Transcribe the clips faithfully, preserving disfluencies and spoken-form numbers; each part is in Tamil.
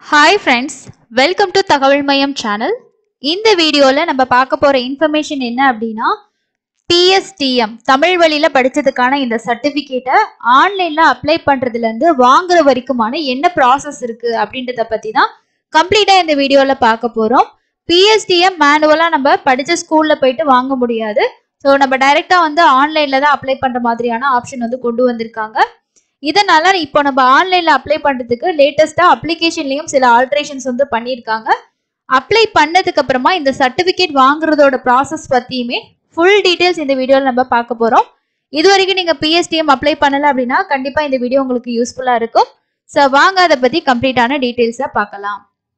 Hi friends, welcome to Thagaval Maiyam channel. இந்த வீடியோல நம்ம பார்க்க போற இன்ஃபர்மேஷன் என்ன அப்படினா P S T M Tamil வழியில படிச்சதுக்கான இந்த சர்டிபிகேட்டை ஆன்லைன்ல அப்ளை பண்றதுல இருந்து வாங்குற வரைக்குமான என்ன process இருக்கு அப்படின்றத பத்தி தான் கம்ப்ளீட்டா இந்த வீடியோல பார்க்க போறோம். P S T M மேனுவலா நம்ம படிச்ச ஸ்கூல்ல போயிட்டு வாங்க முடியாது. சோ நம்ம டைரக்டா வந்து ஆன்லைன்ல தான் அப்ளை பண்ற மாதிரியான ஆப்ஷன் வந்து கொண்டு வந்திருக்காங்க. இதனால இப்போ நம்ம ஆன்லைன்ல அப்ளை பண்றதுக்கு லேட்டஸ்டா அப்ளிகேஷன்லயும் சில ஆல்டரேஷன்ஸ் வந்து பண்ணிருக்காங்க. அப்ளை பண்ணதுக்கு அப்புறமா இந்த சர்டிபிகேட் வாங்குறதோட ப்ராசஸ் பத்தியுமே ஃபுல் டீடைல்ஸ் இந்த வீடியோல நம்ம பார்க்க போறோம். இதுவரைக்கும் நீங்க P S T M apply பண்ணல அப்படின்னா கண்டிப்பா இந்த வீடியோ உங்களுக்கு யூஸ்ஃபுல்லா இருக்கும். சோ வாங்க அதை பத்தி கம்ப்ளீட்டான டீடைல்ஸை பார்க்கலாம்.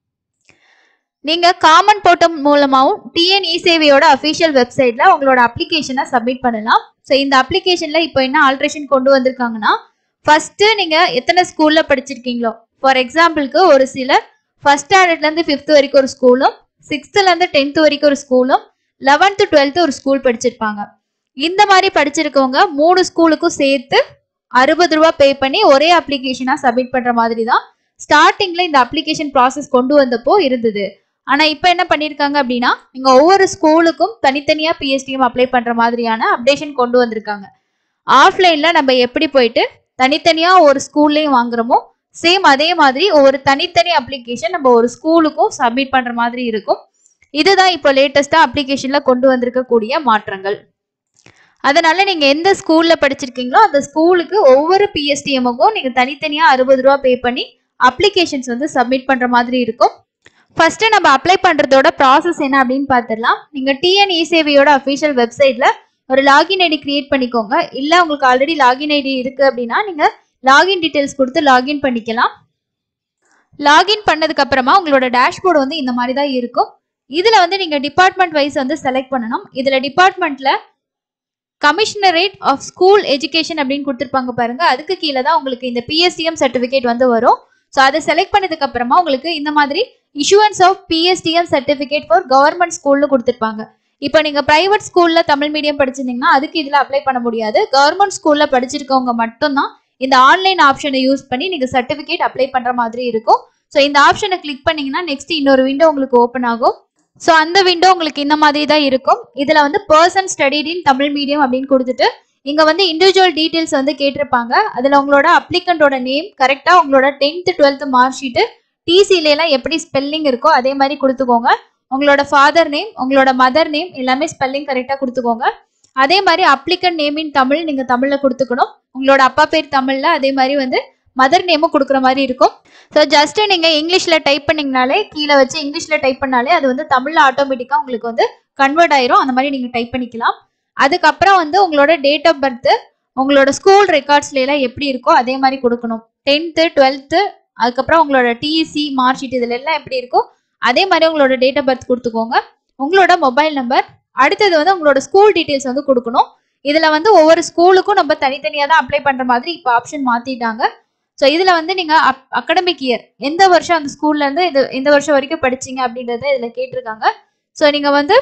நீங்க காமன் போர்ட்டல் மூலமாவும் T N E சேவையோட அஃபிஷியல் வெப்சைட்ல உங்களோட அப்ளிகேஷனை சப்மிட் பண்ணலாம். ஸோ இந்த அப்ளிகேஷன்ல இப்போ என்ன ஆல்ட்ரேஷன் கொண்டு வந்திருக்காங்கன்னா, ஃபர்ஸ்ட் நீங்க எத்தனை ஸ்கூல்ல படிச்சிருக்கீங்களோ, ஃபார் எக்ஸாம்பிளுக்கு ஒரு சிலர் ஃபர்ஸ்ட் ஸ்டாண்டர்ட்ல இருந்து ஃபிஃப்த் வரைக்கும் ஒரு ஸ்கூலும், சிக்ஸ்த்ல இருந்து டென்த் வரைக்கும் ஒரு ஸ்கூலும், லெவன்த் டுவெல்த் ஒரு ஸ்கூல் படிச்சிருப்பாங்க. இந்த மாதிரி படிச்சிருக்கவங்க மூணு ஸ்கூலுக்கும் சேர்த்து அறுபது ரூபாய் பே பண்ணி ஒரே அப்ளிகேஷனா சப்மிட் பண்ற மாதிரி தான் ஸ்டார்டிங்ல இந்த அப்ளிகேஷன் ப்ராசஸ் கொண்டு வந்தப்போ இருந்தது. ஆனா இப்போ என்ன பண்ணிருக்காங்க அப்படின்னா, நீங்க ஒவ்வொரு ஸ்கூலுக்கும் தனித்தனியா P S T M apply பண்ற மாதிரியான அப்டேஷன் கொண்டு வந்திருக்காங்க. ஆஃப்லைன்ல நம்ம எப்படி போயிட்டு தனித்தனியா ஒரு ஸ்கூல்லையும் வாங்குறோமோ சேம் அதே மாதிரி ஒரு தனித்தனி அப்ளிகேஷன் நம்ம ஒரு ஸ்கூலுக்கும் சப்மிட் பண்ற மாதிரி இருக்கும். இதுதான் இப்போ லேட்டஸ்டா அப்ளிகேஷன்ல கொண்டு வந்திருக்கக்கூடிய மாற்றங்கள். அதனால நீங்க எந்த ஸ்கூல்ல படிச்சிருக்கீங்களோ அந்த ஸ்கூலுக்கு ஒவ்வொரு P S T M-க்கும் நீங்க தனித்தனியா அறுபது ரூபாய் பே பண்ணி அப்ளிகேஷன்ஸ் வந்து சப்மிட் பண்ற மாதிரி இருக்கும். ஃபர்ஸ்ட் நம்ம அப்ளை பண்றதோட ப்ராசஸ் என்ன அப்படின்னு பார்த்துடலாம். நீங்க T N E சேவையோட அஃபிஷியல் வெப்சைட்ல ஒரு லாகின் ஐடி கிரியேட் பண்ணிக்கோங்க. இல்ல உங்களுக்கு ஆல்ரெடி லாகின் ஐடி இருக்கு அப்படின்னா நீங்க லாகின் டீடைல்ஸ் கொடுத்து லாகின் பண்ணிக்கலாம். லாகின் பண்ணதுக்கு அப்புறமா உங்களோட டேஷ்போர்டு வந்து இந்த மாதிரி தான் இருக்கும். இதுல வந்து நீங்க டிபார்ட்மெண்ட் வைஸ் வந்து செலக்ட் பண்ணணும். இதுல டிபார்ட்மெண்ட்ல கமிஷனரேட் ஆஃப் ஸ்கூல் எஜுகேஷன் அப்படின்னு கொடுத்துருப்பாங்க பாருங்க. அதுக்கு கீழே தான் உங்களுக்கு இந்த P S T M certificate வந்து வரும். ஸோ அதை செலக்ட் பண்ணதுக்கு அப்புறமா உங்களுக்கு இந்த மாதிரி issuance of P S T M certificate for government ஸ்கூல்னு கொடுத்துருப்பாங்க. இப்போ நீங்க பிரைவேட் ஸ்கூல்ல தமிழ் மீடியம் படிச்சிருந்தீங்கன்னா அதுக்கு இதுல அப்ளை பண்ண முடியாது. கவர்மெண்ட் ஸ்கூல்ல படிச்சிருக்கவங்க மட்டும்தான் இந்த ஆன்லைன் ஆப்ஷனை யூஸ் பண்ணி நீங்க சர்டிபிகேட் அப்ளை பண்ற மாதிரி இருக்கும். ஸோ இந்த ஆப்ஷனை கிளிக் பண்ணீங்கன்னா நெக்ஸ்ட் இன்னொரு விண்டோ உங்களுக்கு ஓப்பன் ஆகும். ஸோ அந்த விண்டோ உங்களுக்கு இந்த மாதிரி தான் இருக்கும். இதுல வந்து person studied in Tamil medium அப்படின்னு கொடுத்துட்டு இங்க வந்து இண்டிவிஜுவல் டீடைல்ஸ் வந்து கேட்டிருப்பாங்க. அதுல உங்களோட அப்ளிகண்டோட நேம் கரெக்டா உங்களோட டென்த் டுவெல்த் மார்க் ஷீட் டிசில எல்லாம் எப்படி ஸ்பெல்லிங் இருக்கோ அதே மாதிரி கொடுத்துக்கோங்க. உங்களோட ஃபாதர் நேம் உங்களோட மதர் நேம் எல்லாமே ஸ்பெல்லிங் கரெக்டா கொடுத்துக்கோங்க. அதே மாதிரி அப்ளிகண்ட் நேம் இன் தமிழ் நீங்க தமிழ்ல கொடுத்துக்கணும். உங்களோட அப்பா பேர் தமிழ்ல, அதே மாதிரி வந்து மதர் நேமும் கொடுக்குற மாதிரி இருக்கும். ஸோ ஜஸ்ட் நீங்க இங்கிலீஷ்ல டைப் பண்ணீங்கனாலே கீழே வச்சு இங்கிலீஷ்ல டைப் பண்ணாலே அது வந்து தமிழ்ல ஆட்டோமேட்டிக்கா உங்களுக்கு வந்து கன்வெர்ட் ஆயிரும். அந்த மாதிரி நீங்க டைப் பண்ணிக்கலாம். அதுக்கப்புறம் வந்து உங்களோட டேட் ஆஃப் பர்த் உங்களோட ஸ்கூல் ரெக்கார்ட்ஸ்ல எல்லாம் எப்படி இருக்கோ அதே மாதிரி கொடுக்கணும். டென்த்து டுவெல்த்து அதுக்கப்புறம் உங்களோட டிசி மார்க் ஷீட் இதுல எல்லாம் எப்படி இருக்கோ அதே மாதிரி உங்களோட டேட் ஆஃப் பர்த் கொடுத்துக்கோங்க. உங்களோட மொபைல் நம்பர், அடுத்தது வந்து உங்களோட ஸ்கூல் டீடைல்ஸ் வந்து கொடுக்கணும். இதுல வந்து ஒவ்வொரு ஸ்கூலுக்கும் நம்ம தனித்தனியாக தான் அப்ளை பண்ற மாதிரி இப்போ ஆப்ஷன் மாத்திட்டாங்க. ஸோ இதுல வந்து நீங்க அகடமிக் இயர் எந்த வருஷம் அந்த ஸ்கூல்ல இருந்து இது எந்த வருஷம் வரைக்கும் படிச்சீங்க அப்படின்றத இதுல கேட்டிருக்காங்க. ஸோ நீங்க வந்து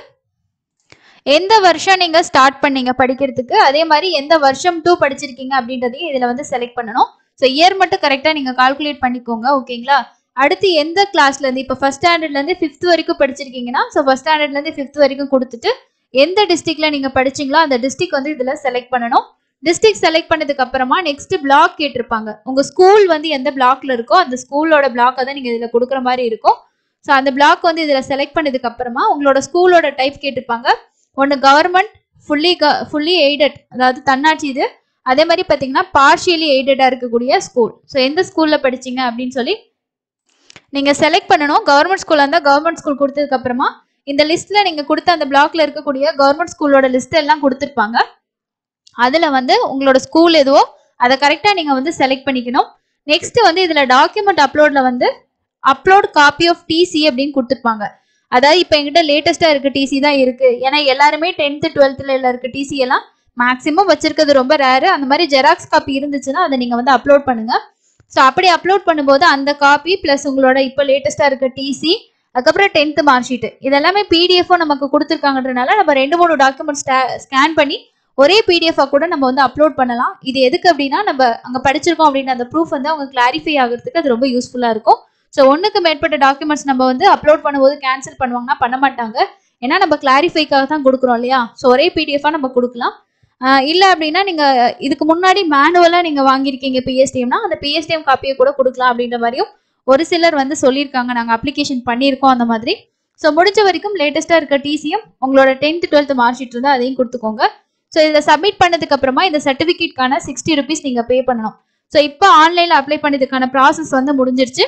எந்த வருஷம் நீங்க ஸ்டார்ட் பண்ணீங்க படிக்கிறதுக்கு, அதே மாதிரி எந்த வருஷம் டூ படிச்சிருக்கீங்க அப்படின்றதையும் இதுல வந்து செலக்ட் பண்ணணும். ஸோ இயர் மட்டும் கரெக்டா நீங்க கால்குலேட் பண்ணிக்கோங்க. ஓகேங்களா? அடுத்து எந்த கிளாஸ்ல இருந்து இப்போ ஃபர்ஸ்ட் ஸ்டாண்டர்ட்ல இருந்து ஃபிஃப்த் வரைக்கும் படிச்சிருக்கீங்கன்னா ஸோ ஃபர்ஸ்ட் ஸ்டாண்டர்ட்ல இருந்து ஃபிஃப்த் வரைக்கும் கொடுத்துட்டு எந்த டிஸ்ட்ரிக்ட்ல நீங்க படிச்சீங்களோ அந்த டிஸ்ட்ரிக்ட் வந்து இதுல செலக்ட் பண்ணணும். டிஸ்ட்ரிக்ட் செலக்ட் பண்ணதுக்கு அப்புறமா நெக்ஸ்ட் பிளாக் கேட்டிருப்பாங்க. உங்க ஸ்கூல் வந்து எந்த பிளாக்ல இருக்கோ அந்த ஸ்கூலோட பிளாக்கை தான் நீங்க இதுல கொடுக்குற மாதிரி இருக்கும். ஸோ அந்த பிளாக் வந்து இதுல செலக்ட் பண்ணதுக்கு அப்புறமா உங்களோட ஸ்கூலோட டைப் கேட்டிருப்பாங்க. ஒன்று கவர்மெண்ட் ஃபுல்லி ஃபுல்லி எய்டட் அதாவது தன்னாட்சி இது, அதே மாதிரி பார்த்தீங்கன்னா பார்ஷியலி எய்டடா இருக்கக்கூடிய ஸ்கூல். ஸோ எந்த ஸ்கூல்ல படிச்சீங்க அப்படின்னு சொல்லி நீங்க செலக்ட் பண்ணணும். கவர்மெண்ட் ஸ்கூல்ல இருந்தா கவர்மெண்ட் ஸ்கூல் கொடுத்ததுக்கு அப்புறமா இந்த லிஸ்ட்ல நீங்க கொடுத்த அந்த பிளாக்ல இருக்கக்கூடிய கவர்மெண்ட் ஸ்கூலோட லிஸ்ட் எல்லாம் கொடுத்துருப்பாங்க. அதுல வந்து உங்களோட ஸ்கூல் எதுவோ அதை கரெக்டா நீங்க வந்து செலக்ட் பண்ணிக்கணும். நெக்ஸ்ட் வந்து இதுல டாக்குமெண்ட் அப்லோட்ல வந்து அப்லோட் காப்பி ஆஃப் டிசி அப்படின்னு கொடுத்துருப்பாங்க. அதாவது இப்போ எங்கிட்ட லேட்டஸ்டா இருக்க டிசி தான் இருக்கு. ஏன்னா எல்லாருமே டென்த் டுவெல்த்ல இருக்க டிசி எல்லாம் மேக்சிமம் வச்சிருக்கிறது ரொம்ப ரேரு. அந்த மாதிரி ஜெராக்ஸ் காப்பி இருந்துச்சுன்னா அதை நீங்க வந்து அப்லோட் பண்ணுங்க. ஸோ அப்படி அப்லோட் பண்ணும்போது அந்த காப்பி பிளஸ் உங்களோட இப்போ லேட்டஸ்டா இருக்க டிசி அதுக்கப்புறம் டென்த் மார்க் ஷீட் இதெல்லாமே பிடிஎஃபோ நமக்கு கொடுத்துருக்காங்கன்றனால நம்ம ரெண்டு மூணு டாக்குமெண்ட் ஸ்கேன் பண்ணி ஒரே பிடிஎஃபா கூட நம்ம வந்து அப்லோட் பண்ணலாம். இது எதுக்கு அப்படின்னா நம்ம அங்கே படிச்சிருக்கோம் அப்படின்ற அந்த ப்ரூஃப் வந்து அவங்க கிளாரிஃபை ஆகிறதுக்கு அது ரொம்ப யூஸ்ஃபுல்லா இருக்கும். ஸோ ஒன்றுக்கு மேற்பட்ட டாக்குமெண்ட்ஸ் நம்ம வந்து அப்லோட் பண்ணும்போது கேன்சல் பண்ணுவாங்கன்னா பண்ண மாட்டாங்க. ஏன்னா நம்ம கிளாரிஃபைக்காக தான் கொடுக்குறோம் இல்லையா. ஸோ ஒரே பிடிஎஃபாக நம்ம கொடுக்கலாம். இல்லை அப்படின்னா நீங்கள் இதுக்கு முன்னாடி மேனுவலாக நீங்கள் வாங்கியிருக்கீங்க பிஎஸ்டிஎம்னா அந்த பிஎஸ்டிஎம் காப்பியை கூட கொடுக்கலாம் அப்படின்ற மாதிரியும் ஒரு சிலர் வந்து சொல்லியிருக்காங்க. நாங்கள் அப்ளிகேஷன் பண்ணியிருக்கோம் அந்த மாதிரி. ஸோ முடிஞ்ச வரைக்கும் லேட்டஸ்ட்டாக இருக்க டிசிஎம் உங்களோட டென்த் டுவெல்த் மார்க் ஷீட் இருந்தால் அதையும் கொடுத்துக்கோங்க. ஸோ இதில் சப்மிட் பண்ணதுக்கு அப்புறமா இந்த சர்டிஃபிகேட்கான சிக்ஸ்டி ருபீஸ் நீங்கள் பே பண்ணணும். ஸோ இப்போ ஆன்லைனில் அப்ளை பண்ணதுக்கான ப்ராசஸ் வந்து முடிஞ்சிருச்சு.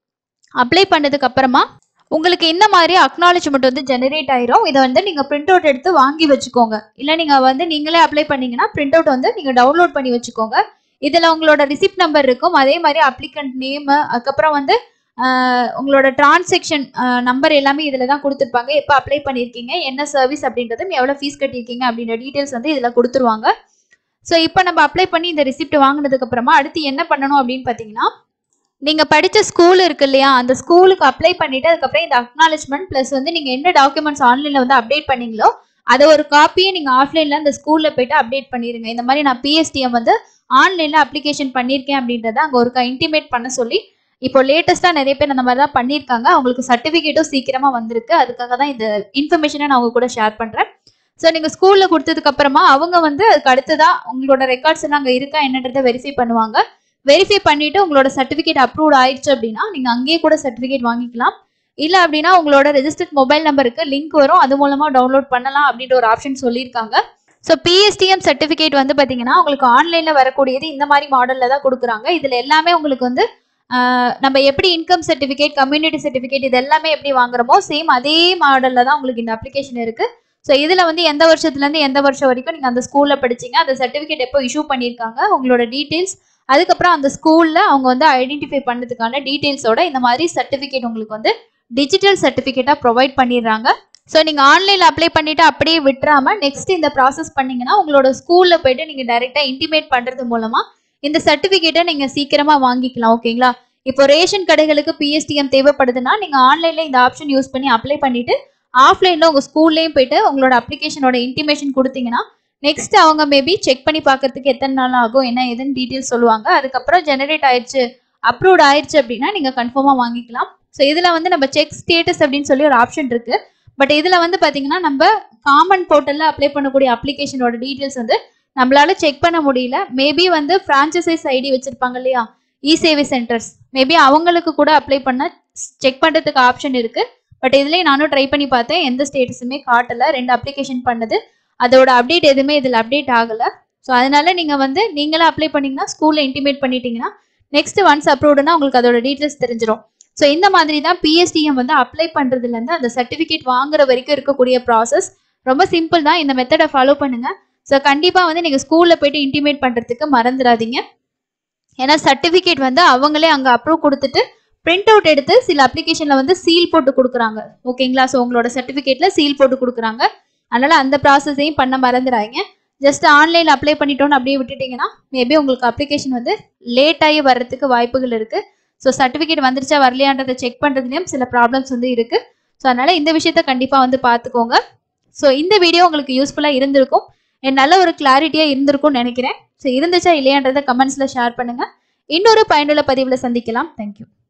அப்ளை பண்ணதுக்கு அப்புறமா உங்களுக்கு இந்த மாதிரி அக்னாலஜ்மெண்ட் வந்து ஜெனரேட் ஆயிரும். இதை வந்து நீங்கள் பிரிண்ட் அவுட் எடுத்து வாங்கி வச்சுக்கோங்க. இல்லை நீங்கள் வந்து நீங்களே அப்ளை பண்ணீங்கன்னா பிரிண்ட் அவுட் வந்து நீங்கள் டவுன்லோட் பண்ணி வச்சுக்கோங்க. இதில் உங்களோட ரிசிப்ட் நம்பர் இருக்கும். அதே மாதிரி அப்ளிகண்ட் நேமு, அதுக்கப்புறம் வந்து உங்களோட டிரான்சாக்ஷன் நம்பர் எல்லாமே இதில் தான் கொடுத்துருப்பாங்க. எப்போ அப்ளை பண்ணியிருக்கீங்க, என்ன சர்வீஸ் அப்படின்றதும், எவ்வளோ ஃபீஸ் கட்டியிருக்கீங்க அப்படின்ற டீட்டெயில்ஸ் வந்து இதில் கொடுத்துருவாங்க. ஸோ இப்போ நம்ம அப்ளை பண்ணி இந்த ரிசிப்ட் வாங்கினதுக்கு அப்புறமா அடுத்து என்ன பண்ணணும் அப்படின்னு பார்த்தீங்கன்னா, நீங்கள் படித்த ஸ்கூல் இருக்கு இல்லையா, அந்த ஸ்கூலுக்கு அப்ளை பண்ணிவிட்டு அதுக்கப்புறம் இந்த அக்னாலஜ்மெண்ட் ப்ளஸ் வந்து நீங்கள் என்ன டாக்குமெண்ட்ஸ் ஆன்லைனில் வந்து அப்டேட் பண்ணீங்களோ அதை ஒரு காப்பியை நீங்கள் ஆஃப்லைனில் அந்த ஸ்கூலில் போய்ட்டு அப்டேட் பண்ணிடுங்க. இந்த மாதிரி நான் பிஎஸ்டிஎம் வந்து ஆன்லைனில் அப்ளிகேஷன் பண்ணியிருக்கேன் அப்படின்றத அங்கே ஒரு இன்டிமேட் பண்ண சொல்லி இப்போ லேட்டஸ்ட்டாக நிறைய பேர் அந்த மாதிரி தான் பண்ணியிருக்காங்க. அவங்களுக்கு சர்டிஃபிகேட்டும் சீக்கிரமாக வந்திருக்கு. அதுக்காக தான் இந்த இன்ஃபர்மேஷனை நான் அவங்க கூட ஷேர் பண்ணுறேன். ஸோ நீங்கள் ஸ்கூலில் கொடுத்ததுக்கு அப்புறமா அவங்க வந்து அதுக்கு அடுத்ததான் உங்களோட ரெக்கார்ட்ஸ் எல்லாம் அங்கே இருக்கா என்னன்றதை வெரிஃபை பண்ணுவாங்க. வெரிஃபை பண்ணிட்டு உங்களோட சர்டிஃபிகேட் அப்ரூவ் ஆயிடுச்சு அப்படின்னா நீங்கள் அங்கேயே கூட சர்டிஃபிகேட் வாங்கிக்கலாம். இல்லை அப்படின்னா உங்களோட ரெஜிஸ்டர்ட் மொபைல் நம்பருக்கு லிங்க் வரும், அது மூலமாக டவுன்லோட் பண்ணலாம் அப்படின்ற ஒரு ஆப்ஷன் சொல்லியிருக்காங்க. ஸோ பிஎஸ்டிஎம் சர்டிஃபிகேட் வந்து பார்த்தீங்கன்னா உங்களுக்கு ஆன்லைனில் வரக்கூடியது இந்த மாதிரி மாடலில் தான் கொடுக்குறாங்க. இதில் எல்லாமே உங்களுக்கு வந்து நம்ம எப்படி இன்கம் சர்டிஃபிகேட், கம்யூனிட்டி சர்டிஃபிகேட் இது எல்லாமே எப்படி வாங்குறோமோ சேம் அதே மாடலில் தான் உங்களுக்கு இந்த அப்ளிகேஷன் இருக்குது. ஸோ இதில் வந்து எந்த வருஷத்துலேருந்து எந்த வருஷம் வரைக்கும் நீங்கள் அந்த ஸ்கூலில் படிச்சிங்க, அந்த சர்டிஃபிகேட் எப்போ இஷ்யூ பண்ணியிருக்காங்க, உங்களோட டீட்டெயில்ஸ், அதுக்கப்புறம் அந்த ஸ்கூலில் அவங்க வந்து ஐடென்டிஃபை பண்ணதுக்கான டீட்டெயில்ஸோட இந்த மாதிரி சர்டிஃபிகேட் உங்களுக்கு வந்து டிஜிட்டல் சர்டிஃபிகேட்டாக ப்ரொவைட் பண்ணிடுறாங்க. ஸோ நீங்கள் ஆன்லைனில் அப்ளை பண்ணிவிட்டு அப்படியே விட்டுறாமல் நெக்ஸ்ட் இந்த ப்ராசஸ் பண்ணிங்கன்னா உங்களோட ஸ்கூலில் போய்ட்டு நீங்கள் டைரெக்டாக இன்டிமேட் பண்ணுறது மூலமாக இந்த சர்டிஃபிகேட்டை நீங்கள் சீக்கிரமாக வாங்கிக்கலாம். ஓகேங்களா. இப்போ ரேஷன் கடைகளுக்கு பிஎஸ்டிஎம் தேவைப்படுதுன்னா நீங்கள் ஆன்லைனில் இந்த ஆப்ஷன் யூஸ் பண்ணி அப்ளை பண்ணிவிட்டு ஆஃப்லைனில் உங்கள் ஸ்கூல்லேயும் போய்ட்டு உங்களோட அப்ளிகேஷனோட இன்டிமேஷன் கொடுத்தீங்கன்னா நெக்ஸ்ட் அவங்க மேபி செக் பண்ணி பார்க்கறதுக்கு எத்தனை நாள் ஆகும், என்ன ஏதுன்னு டீட்டெயில்ஸ் சொல்லுவாங்க. அதுக்கப்புறம் ஜெனரேட் ஆயிடுச்சு, அப்ரூவ்ட் ஆயிடுச்சு அப்படின்னா நீங்கள் கன்ஃபார்மாக வாங்கிக்கலாம். ஸோ இதில் வந்து நம்ம செக் ஸ்டேட்டஸ் அப்படின்னு சொல்லி ஒரு ஆப்ஷன் இருக்குது. பட் இதில் வந்து பார்த்தீங்கன்னா நம்ம காமன் போர்ட்டலில் அப்ளை பண்ணக்கூடிய அப்ளிகேஷனோட டீட்டெயில்ஸ் வந்து நம்மளால செக் பண்ண முடியல. மேபி வந்து ஃப்ரான்ச்சைஸ் ஐடி வச்சிருப்பாங்க இல்லையா, இ சேவை சென்டர்ஸ், மேபி அவங்களுக்கு கூட அப்ளை பண்ண செக் பண்ணுறதுக்கு ஆப்ஷன் இருக்குது. பட் இதுலேயே நானும் ட்ரை பண்ணி பார்த்தேன், எந்த ஸ்டேட்டஸுமே காட்டலை. ரெண்டு அப்ளிகேஷன் பண்ணது அதோட அப்டேட் எதுவுமே இதில் அப்டேட் ஆகலை. ஸோ அதனால நீங்கள் வந்து நீங்களே அப்ளை பண்ணிங்கன்னா ஸ்கூலில் இன்டிமேட் பண்ணிட்டீங்கன்னா நெக்ஸ்ட் ஒன்ஸ் அப்ரூவ்டுனா உங்களுக்கு அதோட டீட்டெயில்ஸ் தெரிஞ்சிடும். ஸோ இந்த மாதிரி தான் பிஎஸ்டிஎம் வந்து அப்ளை பண்ணுறதுலேருந்து அந்த சர்டிஃபிகேட் வாங்குற வரைக்கும் இருக்கக்கூடிய ப்ராசஸ் ரொம்ப சிம்பிள் தான். இந்த மெத்தடை ஃபாலோ பண்ணுங்கள். ஸோ கண்டிப்பாக வந்து நீங்கள் ஸ்கூலில் போய்ட்டு இன்டிமேட் பண்ணுறதுக்கு மறந்துடாதீங்க. ஏன்னா சர்டிஃபிகேட் வந்து அவங்களே அங்கே அப்ரூவ் கொடுத்துட்டு பிரிண்ட் அவுட் எடுத்து சில அப்ளிகேஷனில் வந்து சீல் போட்டு கொடுக்குறாங்க. ஓகேங்களா. ஸோ உங்களோட சர்டிஃபிகேட்டில் சீல் போட்டு கொடுக்குறாங்க. அதனால் அந்த ப்ராசஸையும் பண்ண மறந்துடாதீங்க. ஜஸ்ட் ஆன்லைனில் அப்ளை பண்ணிட்டோன்னு அப்படியே விட்டுட்டிங்கன்னா மேபி உங்களுக்கு அப்ளிகேஷன் வந்து லேட் ஆகி வர்றதுக்கு வாய்ப்புகள் இருக்குது. ஸோ சர்டிஃபிகேட் வந்துருச்சா வரலையான்றதை செக் பண்ணுறதுலேயும் சில ப்ராப்ளம்ஸ் வந்து இருக்குது. ஸோ அதனால் இந்த விஷயத்த கண்டிப்பாக வந்து பார்த்துக்கோங்க. ஸோ இந்த வீடியோ உங்களுக்கு யூஸ்ஃபுல்லாக இருந்திருக்கும், நல்ல ஒரு கிளாரிட்டியாக இருந்திருக்கும்னு நினைக்கிறேன். ஸோ இருந்துச்சா இல்லையான்றதை கமெண்ட்ஸில் ஷேர் பண்ணுங்கள். இன்னொரு பயனுள்ள பதிவில் சந்திக்கலாம். தேங்க்யூ.